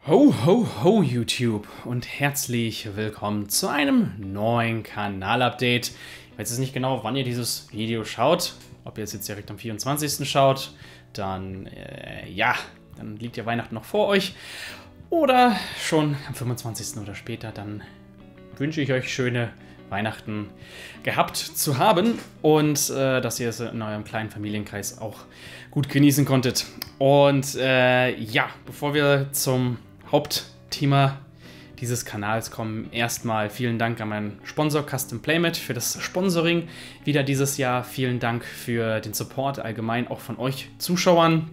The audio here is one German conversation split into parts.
Ho, ho, ho, YouTube und herzlich willkommen zu einem neuen Kanalupdate. Ich weiß jetzt nicht genau, wann ihr dieses Video schaut. Ob ihr es jetzt direkt am 24. schaut, dann, dann liegt ja Weihnachten noch vor euch. Oder schon am 25. oder später, dann wünsche ich euch schöne Weihnachten gehabt zu haben und dass ihr es in eurem kleinen Familienkreis auch gut genießen konntet. Und ja, bevor wir zum Hauptthema dieses Kanals kommen, erstmal vielen Dank an meinen Sponsor Custom Playmat für das Sponsoring wieder dieses Jahr. Vielen Dank für den Support allgemein auch von euch Zuschauern.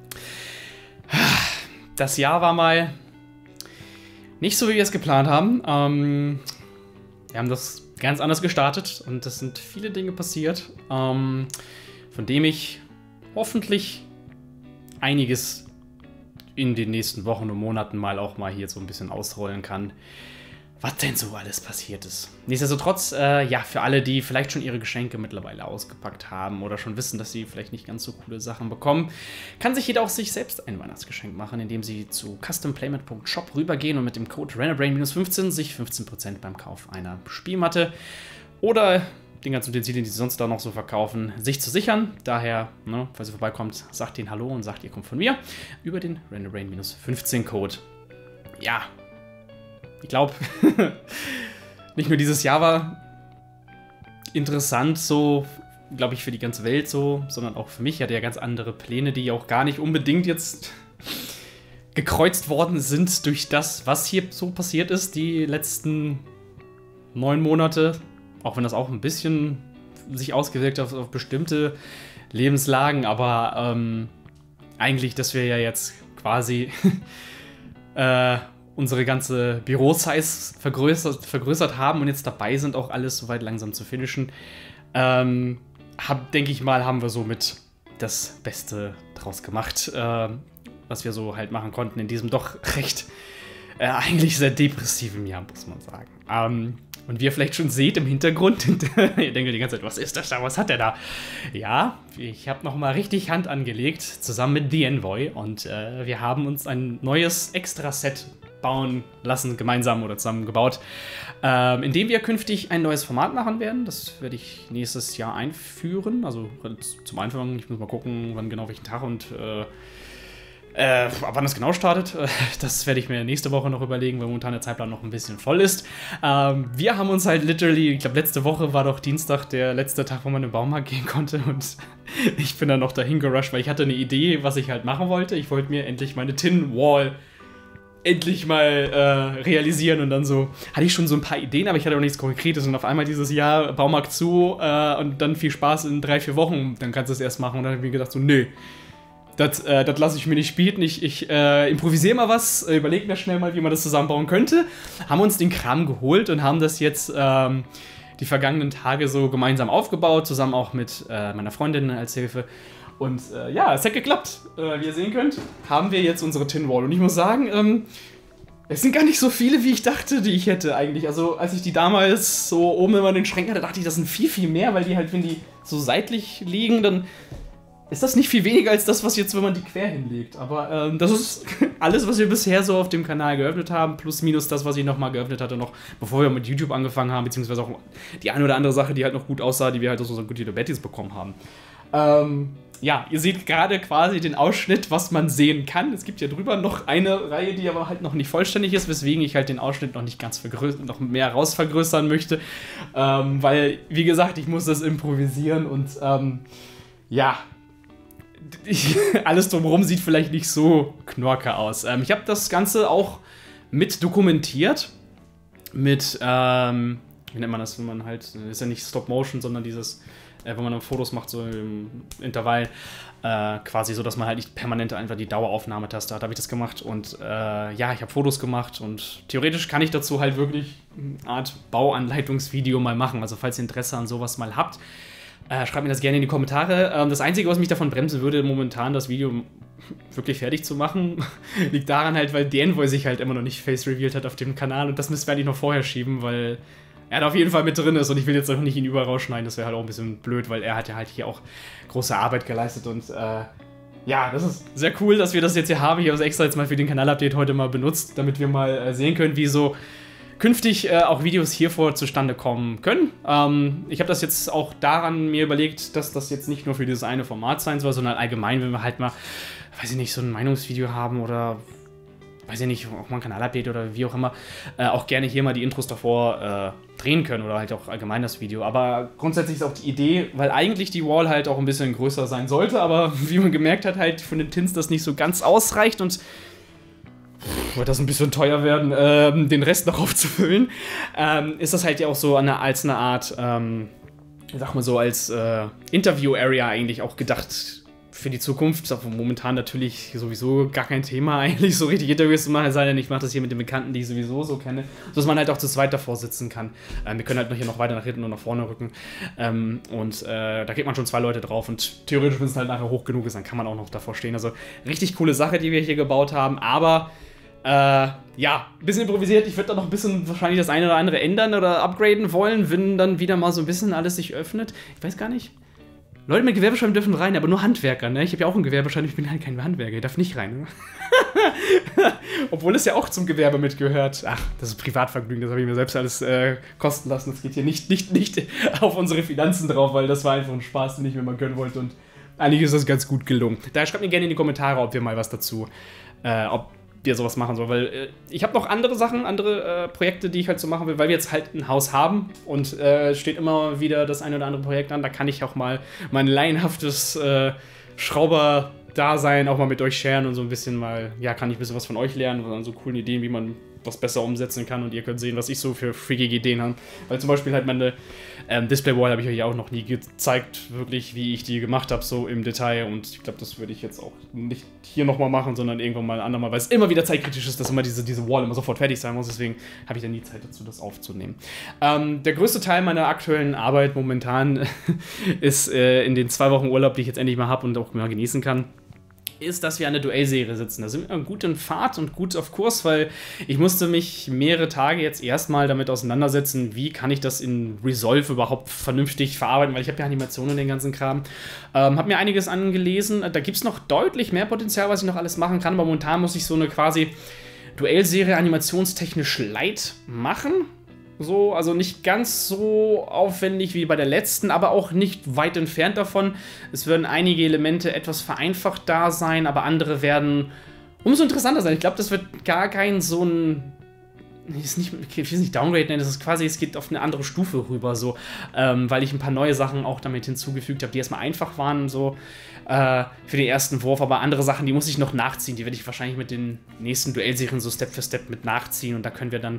Das Jahr war mal nicht so, wie wir es geplant haben. Wir haben das ganz anders gestartet und es sind viele Dinge passiert, von dem ich hoffentlich einiges in den nächsten Wochen und Monaten mal hier so ein bisschen ausrollen kann, was denn so alles passiert ist. Nichtsdestotrotz, ja, für alle, die vielleicht schon ihre Geschenke mittlerweile ausgepackt haben oder schon wissen, dass sie vielleicht nicht ganz so coole Sachen bekommen, kann sich jeder auch sich selbst ein Weihnachtsgeschenk machen, indem sie zu customplaymat.shop rübergehen und mit dem Code RennerBrain-15 sich 15% beim Kauf einer Spielmatte oder den ganzen Utensilien, die sie sonst da noch so verkaufen, sich zu sichern. Daher, ne, falls ihr vorbeikommt, sagt denen Hallo und sagt, ihr kommt von mir über den RennerBrain-15 Code. Ja, ich glaube, nicht nur dieses Jahr war interessant, so, glaube ich, für die ganze Welt so, sondern auch für mich. Ich hatte ja ganz andere Pläne, die auch gar nicht unbedingt jetzt gekreuzt worden sind durch das, was hier so passiert ist, die letzten 9 Monate. Auch wenn das auch ein bisschen sich ausgewirkt hat auf bestimmte Lebenslagen, aber eigentlich, dass wir ja jetzt quasi unsere ganze Büro-Size vergrößert haben und jetzt dabei sind, auch alles soweit langsam zu finishen, denke ich mal, haben wir somit das Beste draus gemacht, was wir so halt machen konnten in diesem doch recht, eigentlich sehr depressiven Jahr, muss man sagen. Und wie ihr vielleicht schon seht im Hintergrund, ihr denkt die ganze Zeit, was ist das da, was hat der da? Ja, ich habe nochmal richtig Hand angelegt, zusammen mit The Envoy. Und wir haben uns ein neues Extra-Set bauen lassen, gemeinsam oder zusammen gebaut, in dem wir künftig ein neues Format machen werden. Das werde ich nächstes Jahr einführen. Also zum Anfang, ich muss mal gucken, wann genau, welchen Tag und wann das genau startet, das werde ich mir nächste Woche noch überlegen, weil momentan der Zeitplan noch ein bisschen voll ist. Wir haben uns halt literally, ich glaube letzte Woche war doch Dienstag der letzte Tag, wo man in den Baumarkt gehen konnte und ich bin dann noch dahin gerusht, weil ich hatte eine Idee, was ich halt machen wollte. Ich wollte mir endlich meine Tin Wall endlich mal realisieren und dann so, hatte ich schon so ein paar Ideen, aber ich hatte auch nichts Konkretes und auf einmal dieses Jahr Baumarkt zu und dann viel Spaß in 3-4 Wochen, dann kannst du es erst machen und dann habe ich mir gedacht so, nö. Das lasse ich mir nicht bieten. Ich improvisiere mal was, überlege mir schnell mal, wie man das zusammenbauen könnte. Haben uns den Kram geholt und haben das jetzt die vergangenen Tage so gemeinsam aufgebaut, zusammen auch mit meiner Freundin als Hilfe. Und ja, es hat geklappt. Wie ihr sehen könnt, haben wir jetzt unsere Tin Wall. Und ich muss sagen, es sind gar nicht so viele, wie ich dachte, die ich hätte eigentlich. Also als ich die damals so oben immer in den Schränken hatte, dachte ich, das sind viel, viel mehr, weil die halt, wenn die so seitlich liegen, dann ist das nicht viel weniger als das, was jetzt, wenn man die quer hinlegt. Aber das ist alles, was wir bisher so auf dem Kanal geöffnet haben, plus minus das, was ich nochmal geöffnet hatte, noch bevor wir mit YouTube angefangen haben, beziehungsweise auch die eine oder andere Sache, die halt noch gut aussah, die wir halt aus unseren Good Little Betties bekommen haben. Ja, ihr seht gerade quasi den Ausschnitt, was man sehen kann. Es gibt ja drüber noch eine Reihe, die aber halt noch nicht vollständig ist, weswegen ich halt den Ausschnitt noch nicht ganz noch mehr rausvergrößern möchte. Weil, wie gesagt, ich muss das improvisieren und ja, alles drumherum sieht vielleicht nicht so knorke aus. Ich habe das Ganze auch mit dokumentiert. Mit, wie nennt man das, wenn man halt, ist ja nicht Stop-Motion, sondern dieses, wenn man dann Fotos macht, so im Intervall, quasi so, dass man halt nicht permanent einfach die Daueraufnahmetaste hat, habe ich das gemacht. Und ja, ich habe Fotos gemacht und theoretisch kann ich dazu halt wirklich eine Art Bauanleitungsvideo mal machen. Also falls ihr Interesse an sowas mal habt, schreibt mir das gerne in die Kommentare. Das Einzige, was mich davon bremsen würde, momentan das Video wirklich fertig zu machen, liegt daran halt, weil The Envoy sich halt immer noch nicht face-revealed hat auf dem Kanal und das müssen wir eigentlich noch vorher schieben, weil er da auf jeden Fall mit drin ist und ich will jetzt auch nicht ihn überall rausschneiden, das wäre halt auch ein bisschen blöd, weil er hat ja halt hier auch große Arbeit geleistet und ja, das ist sehr cool, dass wir das jetzt hier haben. Ich habe es extra jetzt mal für den Kanal-Update heute mal benutzt, damit wir mal sehen können, wie so künftig auch Videos hiervor zustande kommen können. Ich habe das jetzt auch daran mir überlegt, dass das jetzt nicht nur für dieses eine Format sein soll, sondern allgemein, wenn wir halt mal, weiß ich nicht, so ein Meinungsvideo haben oder, weiß ich nicht, auch mal ein Kanal-Update oder wie auch immer, auch gerne hier mal die Intros davor drehen können oder halt auch allgemein das Video. Aber grundsätzlich ist auch die Idee, weil eigentlich die Wall halt auch ein bisschen größer sein sollte, aber wie man gemerkt hat, halt von den Tints das nicht so ganz ausreicht und wird das ein bisschen teuer werden, den Rest noch aufzufüllen, ist das halt ja auch so als eine Art, sag mal so, als Interview-Area eigentlich auch gedacht für die Zukunft. Ist momentan natürlich sowieso gar kein Thema, eigentlich so richtig Interviews zu machen, es sei denn, ich mache das hier mit den Bekannten, die ich sowieso so kenne, sodass man halt auch zu zweit davor sitzen kann. Wir können halt noch hier noch weiter nach hinten und nach vorne rücken. Da geht man schon 2 Leute drauf und theoretisch, wenn es halt nachher hoch genug ist, dann kann man auch noch davor stehen. Also richtig coole Sache, die wir hier gebaut haben, aber ja, ein bisschen improvisiert. Ich würde da noch ein bisschen wahrscheinlich das eine oder andere ändern oder upgraden wollen, wenn dann wieder mal so ein bisschen alles sich öffnet. Ich weiß gar nicht. Leute mit Gewerbeschein dürfen rein, aber nur Handwerker, ne? Ich habe ja auch einen Gewerbeschein, ich bin halt kein Handwerker, ich darf nicht rein. Ne? Obwohl es ja auch zum Gewerbe mitgehört. Ach, das ist Privatvergnügen, das habe ich mir selbst alles kosten lassen. Das geht hier nicht auf unsere Finanzen drauf, weil das war einfach ein Spaß, den ich mir mal gönnen wollte und eigentlich ist das ganz gut gelungen. Daher schreibt mir gerne in die Kommentare, ob wir mal was dazu, ob wir sowas machen sollen, weil ich habe noch andere Sachen, andere Projekte, die ich halt so machen will, weil wir jetzt halt ein Haus haben und steht immer wieder das eine oder andere Projekt an, da kann ich auch mal mein laienhaftes Schrauber-Dasein auch mal mit euch sharen und so ein bisschen mal, ja, kann ich ein bisschen was von euch lernen, an so coolen Ideen, wie man was besser umsetzen kann und ihr könnt sehen, was ich so für freakige Ideen habe, weil zum Beispiel halt meine Display-Wall habe ich euch auch noch nie gezeigt, wirklich, wie ich die gemacht habe, so im Detail und ich glaube, das würde ich jetzt auch nicht hier nochmal machen, sondern irgendwann mal ein andermal, weil es immer wieder zeitkritisch ist, dass immer diese Wall immer sofort fertig sein muss, deswegen habe ich dann nie Zeit dazu, das aufzunehmen. Der größte Teil meiner aktuellen Arbeit momentan ist in den 2 Wochen Urlaub, die ich jetzt endlich mal habe und auch mal genießen kann, ist, dass wir an der Duellserie sitzen. Da sind wir gut in Fahrt und gut auf Kurs, weil ich musste mich mehrere Tage jetzt erstmal damit auseinandersetzen, wie kann ich das in Resolve überhaupt vernünftig verarbeiten, weil ich habe ja Animationen und den ganzen Kram. Habe mir einiges angelesen. Da gibt es noch deutlich mehr Potenzial, was ich noch alles machen kann, aber momentan muss ich so eine quasi Duellserie animationstechnisch light machen. So, also nicht ganz so aufwendig wie bei der letzten, aber auch nicht weit entfernt davon. Es werden einige Elemente etwas vereinfacht da sein, aber andere werden umso interessanter sein. Ich glaube, das wird gar kein so ein... ich will es nicht Downgrade nennen, das ist quasi, es geht auf eine andere Stufe rüber, so, weil ich ein paar neue Sachen auch damit hinzugefügt habe, die erstmal einfach waren, so für den ersten Wurf, aber andere Sachen, die muss ich noch nachziehen, die werde ich wahrscheinlich mit den nächsten Duellserien so Step für Step mit nachziehen und da können wir dann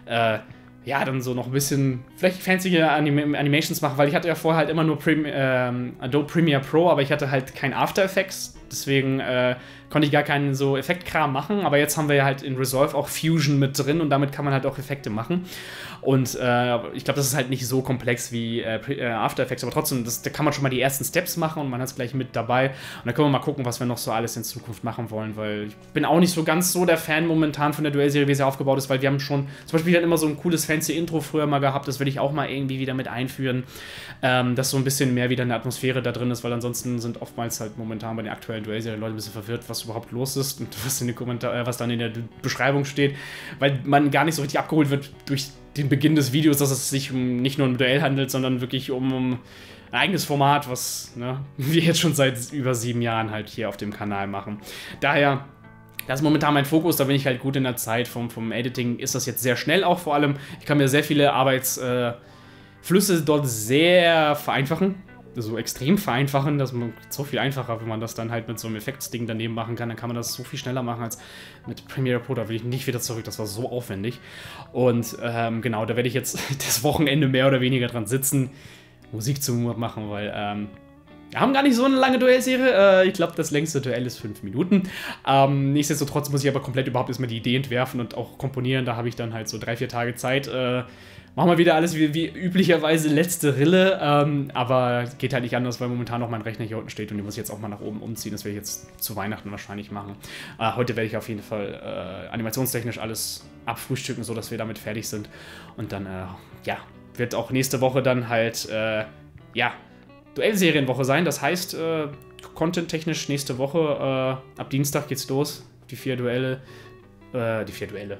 ja, dann so noch ein bisschen vielleicht fancy Animations machen, weil ich hatte ja vorher halt immer nur Adobe Premiere Pro, aber ich hatte halt kein After Effects, deswegen konnte ich gar keinen so Effektkram machen, aber jetzt haben wir ja halt in Resolve auch Fusion mit drin und damit kann man halt auch Effekte machen und ich glaube, das ist halt nicht so komplex wie After Effects, aber trotzdem, da kann man schon mal die ersten Steps machen und man hat es gleich mit dabei und dann können wir mal gucken, was wir noch so alles in Zukunft machen wollen, weil ich bin auch nicht so ganz so der Fan momentan von der Duellserie, wie sie aufgebaut ist, weil wir haben schon, zum Beispiel halt immer so ein cooles fancy Intro früher mal gehabt, das will ich auch mal irgendwie wieder mit einführen, dass so ein bisschen mehr wieder eine Atmosphäre da drin ist, weil ansonsten sind oftmals halt momentan bei den aktuellen Duellserien Leute ein bisschen verwirrt, was überhaupt los ist und was dann in der Beschreibung steht, weil man gar nicht so richtig abgeholt wird durch den Beginn des Videos, dass es sich nicht nur um ein Duell handelt, sondern wirklich um ein eigenes Format, was wir jetzt schon seit über 7 Jahren halt hier auf dem Kanal machen. Daher, das ist momentan mein Fokus, da bin ich halt gut in der Zeit. Vom Editing ist das jetzt sehr schnell auch vor allem. Ich kann mir sehr viele Arbeitsflüsse dort sehr vereinfachen. So extrem vereinfachen, dass man so viel einfacher, wenn man das dann halt mit so einem Effektsding daneben machen kann, dann kann man das so viel schneller machen als mit Premiere Pro. Da will ich nicht wieder zurück, das war so aufwendig. Und genau, da werde ich jetzt das Wochenende mehr oder weniger dran sitzen, Musik zu machen, weil wir haben gar nicht so eine lange Duellserie. Ich glaube, das längste Duell ist 5 Minuten. Nichtsdestotrotz muss ich aber komplett überhaupt erstmal die Idee entwerfen und auch komponieren. Da habe ich dann halt so 3-4 Tage Zeit. Machen wir wieder alles wie üblicherweise letzte Rille, aber geht halt nicht anders, weil momentan noch mein Rechner hier unten steht und den muss ich jetzt auch mal nach oben umziehen. Das werde ich jetzt zu Weihnachten wahrscheinlich machen. Heute werde ich auf jeden Fall animationstechnisch alles abfrühstücken, sodass wir damit fertig sind. Und dann, ja, wird auch nächste Woche dann halt, ja, Duellserienwoche sein. Das heißt, content-technisch nächste Woche, ab Dienstag geht's los. Die 4 Duelle. Die 4 Duelle.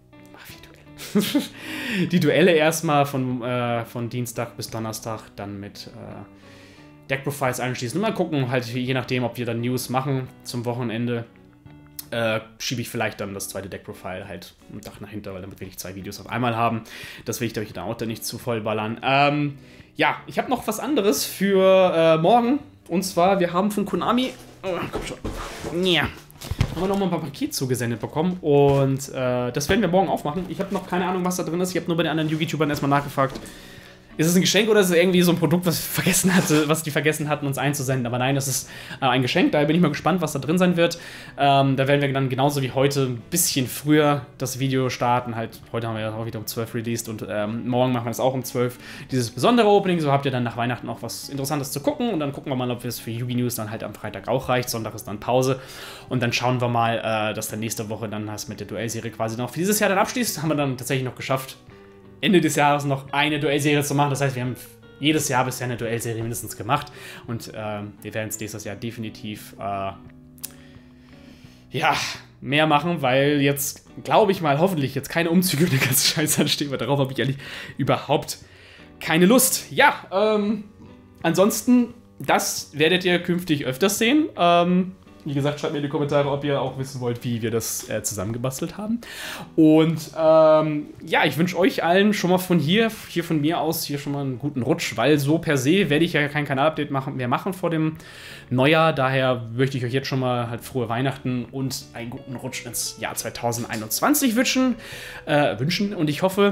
Die Duelle erstmal von Dienstag bis Donnerstag, dann mit Deck-Profiles anschließen. Mal gucken, halt je nachdem, ob wir dann News machen zum Wochenende, schiebe ich vielleicht dann das zweite Deck-Profile halt einen Tag nach hinten, weil damit will ich 2 Videos auf einmal haben. Das will ich euch dann auch nicht zu voll ballern. Ja, ich habe noch was anderes für morgen. Und zwar, wir haben von Konami... Oh, komm schon. Ja. Haben wir noch mal ein paar Pakete zugesendet bekommen und das werden wir morgen aufmachen. Ich habe noch keine Ahnung, was da drin ist. Ich habe nur bei den anderen YouTubern erstmal nachgefragt. Ist es ein Geschenk oder ist es irgendwie so ein Produkt, was die vergessen hatten, uns einzusenden? Aber nein, das ist ein Geschenk. Daher bin ich mal gespannt, was da drin sein wird. Da werden wir dann genauso wie heute ein bisschen früher das Video starten. Halt, heute haben wir ja auch wieder um 12 released und morgen machen wir das auch um 12. Dieses besondere Opening, so habt ihr dann nach Weihnachten auch was Interessantes zu gucken. Und dann gucken wir mal, ob es für Yugi News dann halt am Freitag auch reicht. Sonntag ist dann Pause. Und dann schauen wir mal, dass dann nächste Woche dann das mit der Duellserie quasi noch für dieses Jahr dann abschließt. Haben wir dann tatsächlich noch geschafft, Ende des Jahres noch eine Duellserie zu machen. Das heißt, wir haben jedes Jahr bisher eine Duellserie mindestens gemacht. Und wir werden es nächstes Jahr definitiv ja, mehr machen, weil jetzt, glaube ich mal, hoffentlich jetzt keine Umzüge und der ganze Scheiß anstehen, weil darauf habe ich eigentlich überhaupt keine Lust. Ja, ansonsten, das werdet ihr künftig öfters sehen. Wie gesagt, schreibt mir in die Kommentare, ob ihr auch wissen wollt, wie wir das zusammengebastelt haben. Und ja, ich wünsche euch allen schon mal von hier von mir aus, hier schon mal einen guten Rutsch, weil so per se werde ich ja kein Kanalupdate mehr machen vor dem Neujahr. Daher möchte ich euch jetzt schon mal halt frohe Weihnachten und einen guten Rutsch ins Jahr 2021 wünschen. Und ich hoffe,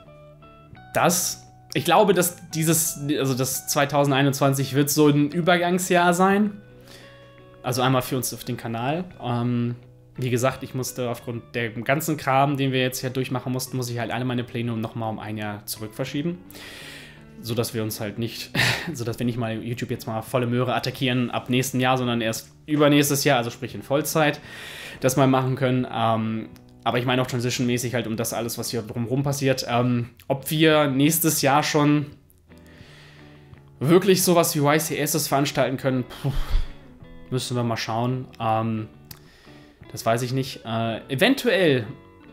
ich glaube, dass das 2021 wird so ein Übergangsjahr sein. Also einmal für uns auf den Kanal. Wie gesagt, ich musste aufgrund der ganzen Kram, den wir jetzt hier durchmachen mussten, muss ich halt alle meine Pläne nochmal um ein Jahr zurück verschieben. Sodass wir uns halt nicht, sodass wir nicht mal YouTube jetzt mal volle Möhre attackieren ab nächsten Jahr, sondern erst übernächstes Jahr, also sprich in Vollzeit, das mal machen können. Aber ich meine auch transition-mäßig halt um das alles, was hier drumherum passiert. Ob wir nächstes Jahr schon wirklich sowas wie YCSs veranstalten können, müssen wir mal schauen. Das weiß ich nicht. Eventuell,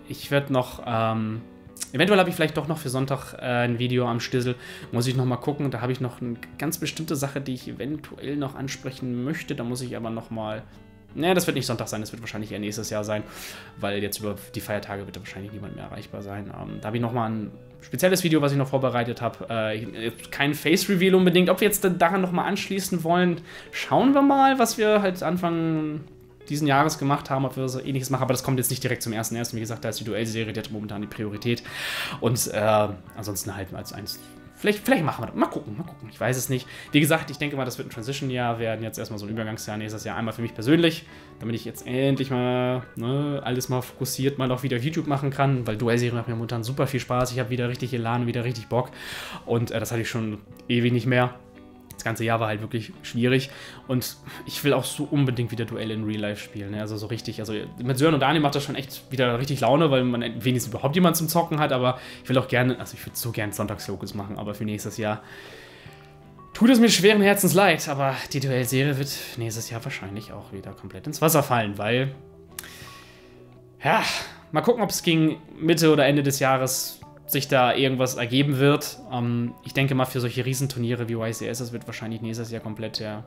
eventuell habe ich vielleicht doch noch für Sonntag ein Video am Stissel. Muss ich noch mal gucken. Da habe ich noch eine ganz bestimmte Sache, die ich eventuell noch ansprechen möchte. Da muss ich aber noch mal... Ne, das wird nicht Sonntag sein, das wird wahrscheinlich eher nächstes Jahr sein, weil jetzt über die Feiertage wird da wahrscheinlich niemand mehr erreichbar sein. Da habe ich noch mal ein spezielles Video, was ich noch vorbereitet habe. Kein Face-Reveal unbedingt. Ob wir jetzt daran noch mal anschließen wollen, schauen wir mal, was wir halt Anfang diesen Jahres gemacht haben, ob wir so ähnliches machen. Aber das kommt jetzt nicht direkt zum 1.1. Wie gesagt, da ist die Duellserie, die hat momentan die Priorität. Und ansonsten halt als eins... Vielleicht machen wir das. Mal gucken. Ich weiß es nicht. Wie gesagt, ich denke mal, das wird ein Transition-Jahr werden. Jetzt erstmal so ein Übergangsjahr nächstes Jahr. Einmal für mich persönlich, damit ich jetzt endlich mal alles mal fokussiert mal auch wieder auf YouTube machen kann. Weil Duellserie macht mir momentan super viel Spaß. Ich habe wieder richtig Elan, wieder richtig Bock. Und das hatte ich schon ewig nicht mehr. Das ganze Jahr war halt wirklich schwierig und ich will auch so unbedingt wieder Duelle in Real Life spielen, ne? Also so richtig, also mit Sören und Daniel macht das schon echt wieder richtig Laune, weil man wenigstens überhaupt jemanden zum Zocken hat, aber ich will auch gerne, also ich würde so gerne Sonntagsfokus machen, aber für nächstes Jahr tut es mir schweren Herzens leid, aber die Duellserie wird nächstes Jahr wahrscheinlich auch wieder komplett ins Wasser fallen, weil, ja, mal gucken, ob es gegen Mitte oder Ende des Jahres sich da irgendwas ergeben wird. Ich denke mal, für solche Riesenturniere wie YCS, das wird wahrscheinlich nächstes Jahr komplett der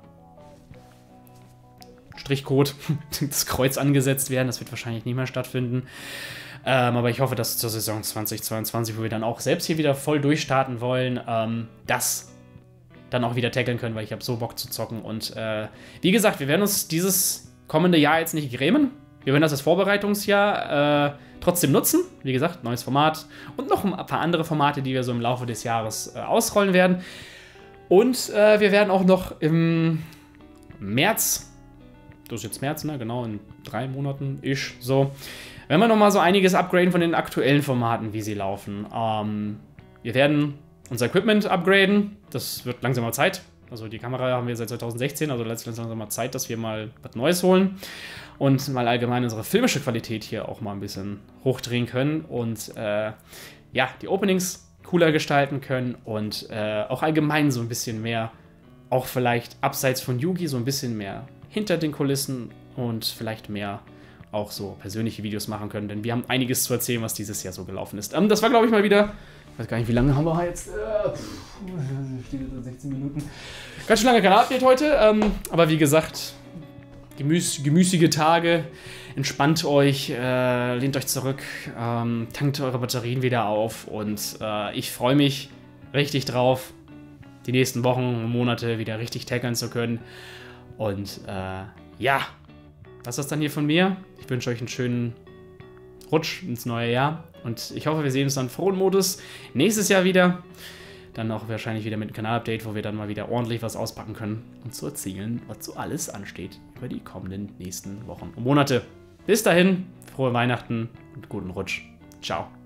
Strichcode, das Kreuz angesetzt werden. Das wird wahrscheinlich nicht mehr stattfinden. Aber ich hoffe, dass zur Saison 2022, wo wir dann auch selbst hier wieder voll durchstarten wollen, das dann auch wieder tackeln können, weil ich habe so Bock zu zocken. Und wie gesagt, wir werden uns dieses kommende Jahr jetzt nicht grämen. Wir werden das als Vorbereitungsjahr trotzdem nutzen. Wie gesagt, neues Format und noch ein paar andere Formate, die wir so im Laufe des Jahres ausrollen werden. Und wir werden auch noch im März, das ist jetzt März, ne? Genau, in 3 Monaten so, werden wir noch mal so einiges upgraden von den aktuellen Formaten, wie sie laufen. Wir werden unser Equipment upgraden. Das wird langsam mal Zeit. Also die Kamera haben wir seit 2016, also letztendlich langsam mal Zeit, dass wir mal was Neues holen und mal allgemein unsere filmische Qualität hier auch mal ein bisschen hochdrehen können und ja, die Openings cooler gestalten können und auch allgemein so ein bisschen mehr auch vielleicht abseits von Yugi so ein bisschen mehr hinter den Kulissen und vielleicht mehr auch so persönliche Videos machen können, denn wir haben einiges zu erzählen, was dieses Jahr so gelaufen ist. Das war, glaube ich, mal wieder, ich weiß gar nicht, wie lange haben wir jetzt? Steht da 16 Minuten. Ganz schön lange kein Update heute, aber wie gesagt, gemüßige Tage, entspannt euch, lehnt euch zurück, tankt eure Batterien wieder auf und ich freue mich richtig drauf, die nächsten Wochen und Monate wieder richtig taggeln zu können. Und ja, das ist dann hier von mir. Ich wünsche euch einen schönen Rutsch ins neue Jahr und ich hoffe, wir sehen uns dann frohen Modus nächstes Jahr wieder. Dann auch wahrscheinlich wieder mit einem Kanal-Update, wo wir dann mal wieder ordentlich was auspacken können und zu erzählen, was so alles ansteht über die kommenden nächsten Wochen und Monate. Bis dahin, frohe Weihnachten und guten Rutsch. Ciao.